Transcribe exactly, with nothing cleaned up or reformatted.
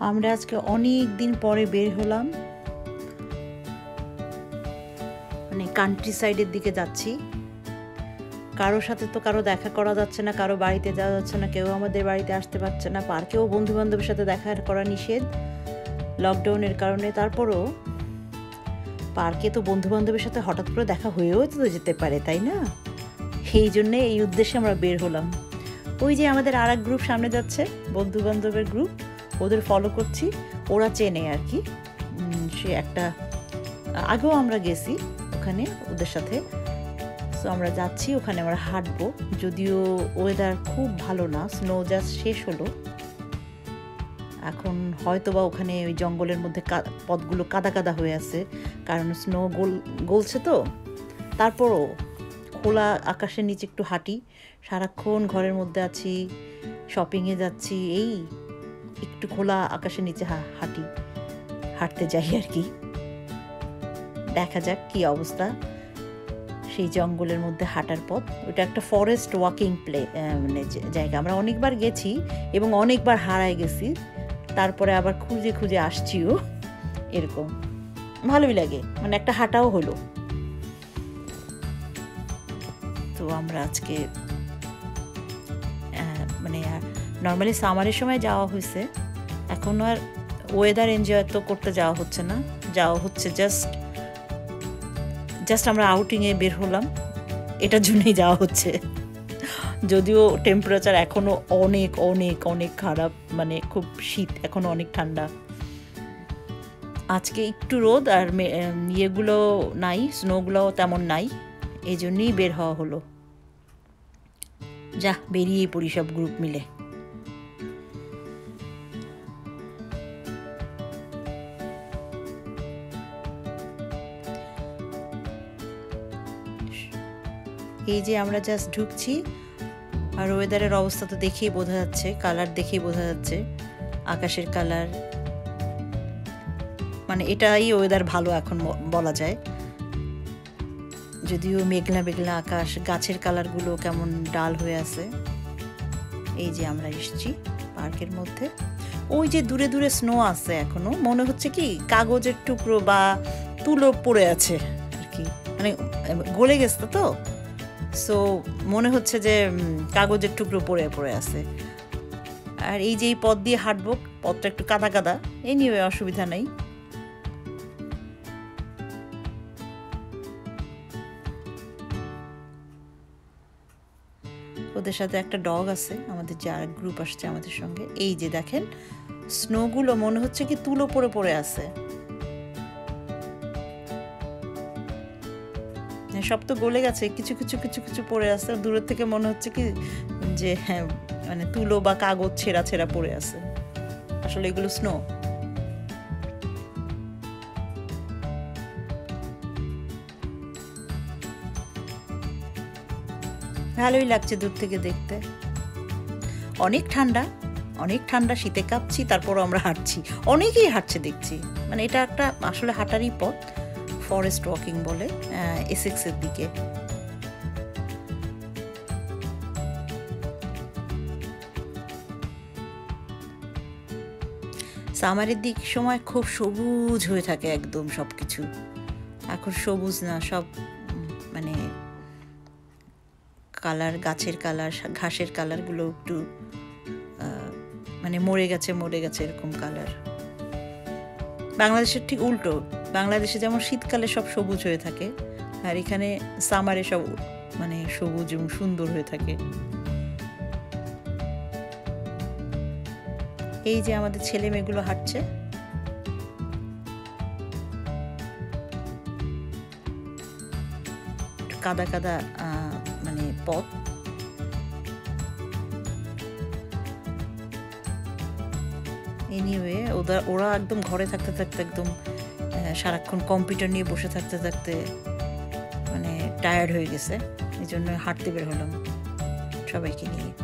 আমরা আজকে অনেক দিন পরে বের হলাম, মানে কান্ট্রি সাইডের দিকে যাচ্ছি। কারোর সাথে তো কারো দেখা করা যাচ্ছে না, কারো বাড়িতে যাওয়া যাচ্ছে না, কেউ আমাদের বাড়িতে আসতে পারছে না। পার্কেও বন্ধু বান্ধবের সাথে দেখা করা নিষেধ লকডাউনের কারণে। তারপরও পার্কে তো বন্ধু বান্ধবের সাথে হঠাৎ করে দেখা হয়েও তো যেতে পারে, তাই না? এই জন্যে এই উদ্দেশ্যে আমরা বের হলাম। ওই যে আমাদের আর এক গ্রুপ সামনে যাচ্ছে, বন্ধু বান্ধবের গ্রুপ, ওদের ফলো করছি। ওরা চেনে আর কি, সে একটা আগেও আমরা গেছি ওখানে ওদের সাথে। তো আমরা যাচ্ছি ওখানে, আমরা হাঁটবো। যদিও ওয়েদার খুব ভালো না, স্নো জাস্ট শেষ হলো এখন। হয়তো বা ওখানে ওই জঙ্গলের মধ্যে পথগুলো কাদা কাদা হয়ে আছে, কারণ স্নো গোল গলছে তো। তারপরও খোলা আকাশের নিচে একটু হাঁটি, সারাক্ষণ ঘরের মধ্যে আছি, শপিংয়ে যাচ্ছি, এই একটু খোলা আকাশের নিচে হাঁটি হাঁটতে যাই আর কি। দেখা যাক কি অবস্থা সেই জঙ্গলের মধ্যে হাঁটার পথ। ওটা একটা ফরেস্ট ওয়াকিং প্লে মানে জায়গা। আমরা অনেকবার গেছি এবং অনেকবার হারায় গেছি, তারপরে আবার খুঁজে খুঁজে আসছিও, এরকম ভালোই লাগে, মানে একটা হাঁটাও হলো। তো আমরা আজকে মানে নর্মালি সামারের সময় যাওয়া হয়েছে, এখন আর ওয়েদার এনজয় তো করতে যাওয়া হচ্ছে না, যাওয়া হচ্ছে জাস্ট জাস্ট আমরা আউটিংয়ে বের হলাম, এটার জন্যই যাওয়া হচ্ছে। যদিও টেম্পারেচার এখনও অনেক অনেক অনেক খারাপ, মানে খুব শীত, এখনও অনেক ঠান্ডা। আজকে একটু রোদ আর ইয়েগুলো নাই, স্নোগুলোও তেমন নাই, এই জন্যই বের হওয়া হলো। যা বেরিয়ে পড়ি সব গ্রুপ মিলে। এই যে আমরা জাস্ট ঢুকছি, আর ওয়েদারের অবস্থা তো দেখেই বোঝা যাচ্ছে, কালার দেখেই বোঝা যাচ্ছে, আকাশের কালার, মানে এটাই ওয়েদার ভালো এখন বলা যায়। যদিও মেঘলা মেঘলা আকাশ, গাছের কালারগুলো কেমন ডাল হয়ে আছে। এই যে আমরা এসছি পার্কের মধ্যে, ওই যে দূরে দূরে স্নো আছে, এখনো মনে হচ্ছে কি কাগজের টুকরো বা তুলো পড়ে আছে আর কি, মানে গলে গেছে তো, সো মনে হচ্ছে যে কাগজের টুকরো পড়ে পড়ে আছে। আর এই যে এই পথ দিয়ে হাঁটবো, পথটা একটু কাদা কাদা, এই নিয়ে অসুবিধা নেই। ওদের সাথে একটা ডগ আছে, আমাদের যে আর গ্রুপ আসছে আমাদের সঙ্গে। এই যে দেখেন স্নোগুলো মনে হচ্ছে কি তুলো পড়ে পড়ে আছে, সব তো গলে গেছে, কিছু কিছু কিছু কিছু পড়ে আছে। দূরের থেকে মনে হচ্ছে কি যে হ্যাঁ, মানে তুলো বা কাগজ ছেঁড়া ছেঁড়া পড়ে আছে, আসলে এগুলো স্নো। ভালোই লাগছে দূর থেকে দেখতে। অনেক ঠান্ডা, অনেক ঠান্ডা, শীতে কাঁপছি, তারপরও আমরা হাঁটছি, অনেকেই হাঁটছে দেখছি। মানে এটা একটা আসলে হাঁটারই পথ, ফরেস্ট ওয়াকিং বলে, এসেক্সের দিকে। সামারের দিক সময় খুব সবুজ হয়ে থাকে একদম সব কিছু, এখন সবুজ না, সব মানে কালার, গাছের কালার, ঘাসের কালারগুলো একটু মানে মরে গেছে মরে গেছে এরকম কালার। বাংলাদেশের ঠিক উল্টো, বাংলাদেশে যেমন শীতকালে সব সবুজ হয়ে থাকে, আর এখানে সামারে সব মানে সবুজ এবং সুন্দর হয়ে থাকে। এই যে আমাদের ছেলে মেয়েগুলো হাঁটছে, কাদা কাদা মানে পথ। এনিওয়ে ওরা ওরা একদম ঘরে থাকতে থাকতে একদম সারাক্ষণ কম্পিউটার নিয়ে বসে থাকতে থাকতে মানে টায়ার্ড হয়ে গেছে, এই জন্য হাঁটতে বের হলাম সবাইকে নিয়ে।